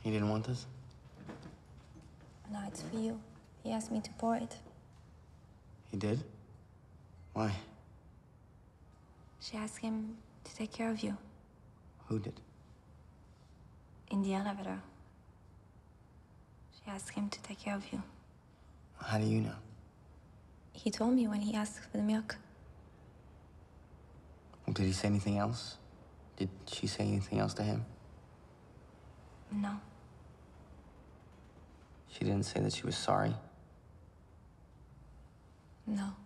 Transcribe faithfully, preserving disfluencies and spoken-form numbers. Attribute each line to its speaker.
Speaker 1: He didn't want this?
Speaker 2: No, it's for you. He asked me to pour it.
Speaker 1: He did? Why?
Speaker 2: She asked him to take care of you.
Speaker 1: Who did?
Speaker 2: In the elevator. She asked him to take care of you.
Speaker 1: How do you know?
Speaker 2: He told me when he asked for the milk.
Speaker 1: Did he say anything else? Did she say anything else to him?
Speaker 2: No.
Speaker 1: She didn't say that she was sorry?
Speaker 2: No.